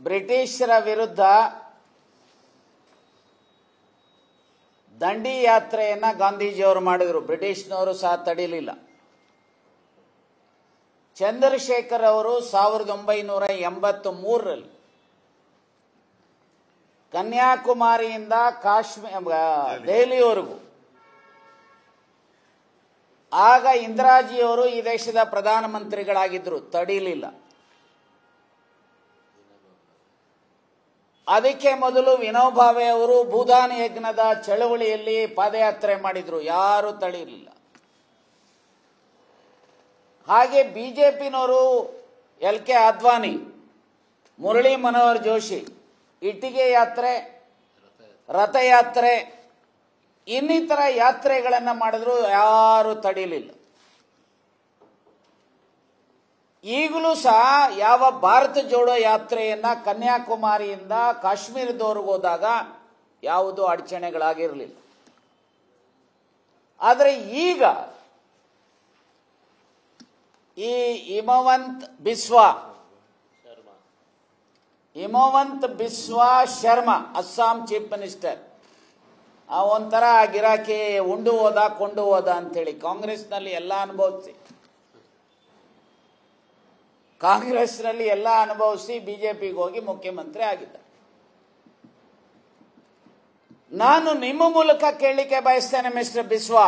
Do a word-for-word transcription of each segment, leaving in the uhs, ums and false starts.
ಬ್ರಿಟಿಷರ ವಿರುದ್ಧ ದಂಡಿ ಯಾತ್ರೆಯನ್ನ ಗಾಂಧೀಜಿಯವರು ಮಾಡಿದರು. ಬ್ರಿಟಿಷ್ನವರು ಸಹ ತಡೀಲಿಲ್ಲ. ಚಂದ್ರಶೇಖರ್ ಅವರು ಸಾವಿರದ ಒಂಬೈನೂರ ಎಂಬತ್ತ ಮೂರರಲ್ಲಿ ಕನ್ಯಾಕುಮಾರಿಯಿಂದ ಕಾಶ್ಮೀರ ದೆಹಲಿಯವರೆಗೂ, ಆಗ ಇಂದಿರಾಜಿಯವರು ಈ ದೇಶದ ಪ್ರಧಾನಮಂತ್ರಿಗಳಾಗಿದ್ದರು, ತಡೀಲಿಲ್ಲ. ಅದಕ್ಕೆ ಮೊದಲು ವಿನೋಬಾ ಭಾವೆ ಅವರು ಭೂದಾನ ಯಜ್ಞದ ಚಳವಳಿಯಲ್ಲಿ ಪಾದಯಾತ್ರೆ ಮಾಡಿದ್ರು, ಯಾರು ತಡೀಲಿಲ್ಲ. ಹಾಗೆ ಬಿಜೆಪಿನವರು ಎಲ್ ಕೆ ಅದ್ವಾನಿ, ಮುರಳಿ ಮನೋಹರ್ ಜೋಶಿ ಇಟ್ಟಿಗೆ ಯಾತ್ರೆ, ರಥಯಾತ್ರೆ, ಇನ್ನಿತರ ಯಾತ್ರೆಗಳನ್ನು ಮಾಡಿದ್ರು, ಯಾರು ತಡೀಲಿಲ್ಲ. ಈಗಲೂ ಸಹ ಯಾವ ಭಾರತ ಜೋಡೋ ಯಾತ್ರೆಯನ್ನ ಕನ್ಯಾಕುಮಾರಿಯಿಂದ ಕಾಶ್ಮೀರದವರೆಗೂ ಹೋದಾಗ ಯಾವುದೂ ಅಡಚಣೆಗಳಾಗಿರಲಿಲ್ಲ. ಆದರೆ ಈಗ ಈ ಹಿಮವಂತ್ ಬಿಸ್ವಾ ಹಿಮವಂತ್ ಬಿಸ್ವಾ ಶರ್ಮಾ ಅಸ್ಸಾಂ ಚೀಫ್ ಮಿನಿಸ್ಟರ್, ಆ ಒಂಥರ ಗಿರಾಕಿ ಉಂಡು ಹೋದ ಕೊಂಡು ಹೋದ ಅಂತೇಳಿ ಕಾಂಗ್ರೆಸ್ನಲ್ಲಿ ಎಲ್ಲ ಅನುಭವಿಸಿ ಕಾಂಗ್ರೆಸ್ನಲ್ಲಿ ಎಲ್ಲ ಅನುಭವಿಸಿ ಬಿಜೆಪಿಗೆ ಹೋಗಿ ಮುಖ್ಯಮಂತ್ರಿ ಆಗಿದ್ದ. ನಾನು ನಿಮ್ಮ ಮೂಲಕ ಕೇಳಲಿಕ್ಕೆ ಬಯಸ್ತೇನೆ, ಮಿಸ್ಟರ್ ಬಿಸ್ವಾ,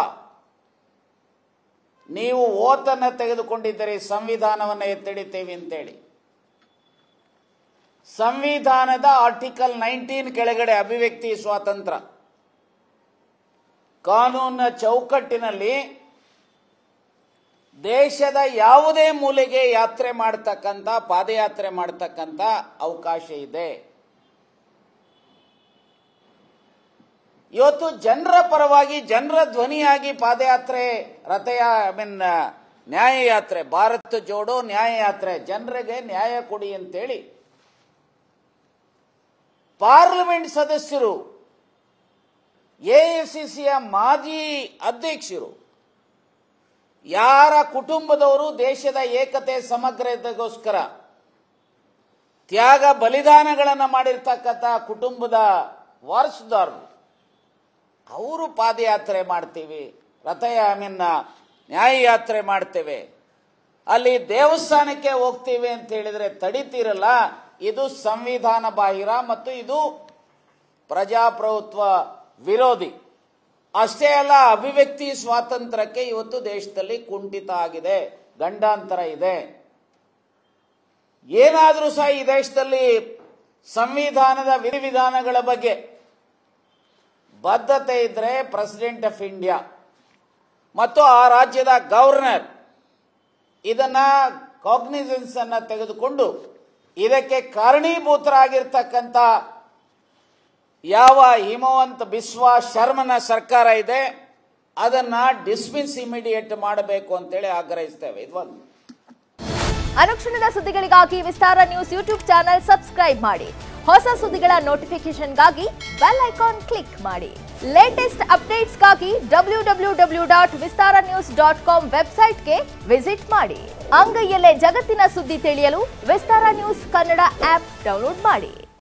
ನೀವು ಓತನ್ನು ತೆಗೆದುಕೊಂಡಿದ್ದೀರಿ ಸಂವಿಧಾನವನ್ನು ಎತ್ತಿಡಿತೀವಿ ಅಂತೇಳಿ. ಸಂವಿಧಾನದ ಆರ್ಟಿಕಲ್ ನೈನ್ಟೀನ್ ಕೆಳಗಡೆ ಅಭಿವ್ಯಕ್ತಿ ಸ್ವಾತಂತ್ರ್ಯ ಕಾನೂನಿನ ಚೌಕಟ್ಟಿನಲ್ಲಿ ದೇಶದ ಯಾವುದೇ ಮೂಲೆಗೆ ಯಾತ್ರೆ ಮಾಡತಕ್ಕಂಥ, ಪಾದಯಾತ್ರೆ ಮಾಡತಕ್ಕಂಥ ಅವಕಾಶ ಇದೆ. ಇವತ್ತು ಜನರ ಪರವಾಗಿ, ಜನರ ಧ್ವನಿಯಾಗಿ ಪಾದಯಾತ್ರೆ, ರಥಯ ಐ ಮೀನ್ ನ್ಯಾಯಯಾತ್ರೆ, ಭಾರತ ಜೋಡೋ ನ್ಯಾಯಯಾತ್ರೆ, ಜನರಿಗೆ ನ್ಯಾಯ ಕೊಡಿ ಅಂತೇಳಿ ಪಾರ್ಲಿಮೆಂಟ್ ಸದಸ್ಯರು, ಎಐಸಿಸಿಯ ಮಾಜಿ ಅಧ್ಯಕ್ಷರು, ಯಾರ ಕುಟುಂಬದವರು ದೇಶದ ಏಕತೆ ಸಮಗ್ರತೆಗೋಸ್ಕರ ತ್ಯಾಗ ಬಲಿದಾನಗಳನ್ನು ಮಾಡಿರ್ತಕ್ಕಂಥ ಕುಟುಂಬದ ವಾರಸುದಾರರು, ಅವರು ಪಾದಯಾತ್ರೆ ಮಾಡ್ತೀವಿ, ರಥ ಐ ಮೀನ್ ನ್ಯಾಯಯಾತ್ರೆ ಮಾಡ್ತೇವೆ, ಅಲ್ಲಿ ದೇವಸ್ಥಾನಕ್ಕೆ ಹೋಗ್ತೀವಿ ಅಂತ ಹೇಳಿದ್ರೆ ತಡಿತೀರಲ್ಲ, ಇದು ಸಂವಿಧಾನ ಬಾಹಿರ ಮತ್ತು ಇದು ಪ್ರಜಾಪ್ರಭುತ್ವ ವಿರೋಧಿ. ಅಷ್ಟೇ ಅಲ್ಲ, ಅಭಿವ್ಯಕ್ತಿ ಸ್ವಾತಂತ್ರ್ಯಕ್ಕೆ ಇವತ್ತು ದೇಶದಲ್ಲಿ ಕುಂಠಿತ ಆಗಿದೆ, ಗಂಡಾಂತರ ಇದೆ. ಏನಾದರೂ ಸಹ ಈ ದೇಶದಲ್ಲಿ ಸಂವಿಧಾನದ ವಿಧಿವಿಧಾನಗಳ ಬಗ್ಗೆ ಬದ್ಧತೆ ಇದ್ರೆ ಪ್ರೆಸಿಡೆಂಟ್ ಆಫ್ ಇಂಡಿಯಾ ಮತ್ತು ಆ ರಾಜ್ಯದ ಗವರ್ನರ್ ಇದನ್ನ ಕಾಗ್ನಿಸೆನ್ಸ್ ಅನ್ನ ತೆಗೆದುಕೊಂಡು ಇದಕ್ಕೆ ಕಾರಣೀಭೂತರಾಗಿರ್ತಕ್ಕಂಥ ಯಾವ ಹಿಮವಂತ್ ಬಿಸ್ವಾ ಶರ್ಮನ ಸರ್ಕಾರ ಇದೆ ಅದನ್ನ ಡಿಸ್ಮಿಸ್ ಇಮಿಡಿಯೇಟ್ ಮಾಡಬೇಕು ಅಂತೇಳಿ ಆಗ್ರಹಿಸ್ತೇವೆ. ಇದೊಂದು ಅನುಕ್ಷಣದ ಸುದ್ದಿಗಳಿಗಾಗಿ Vistara news YouTube channel subscribe ಮಾಡಿ. ಹೊಸ ಸುದ್ದಿಗಳ ನೋಟಿಫಿಕೇಶನ್ಗಾಗಿ ಬೆಲ್ ಐಕಾನ್ ಕ್ಲಿಕ್ ಮಾಡಿ. ಲೇಟೆಸ್ಟ್ ಅಪ್ಡೇಟ್ಸ್ಗಾಗಿ W W W dot Vistara news dot com ವೆಬ್ಸೈಟ್ಗೆ ವಿಸಿಟ್ ಮಾಡಿ. ಅಂಗೈಯಲ್ಲೇ ಜಗತ್ತಿನ ಸುದ್ದಿ ತಿಳಿಯಲು Vistara news Kannada app download ಮಾಡಿ.